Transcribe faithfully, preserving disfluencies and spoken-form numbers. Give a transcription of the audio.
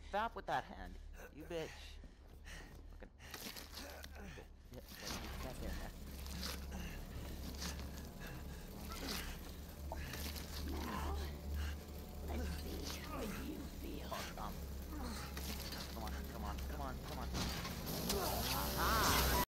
Stop with that hand. You bitch. Fucking. Yeah, you can't get that.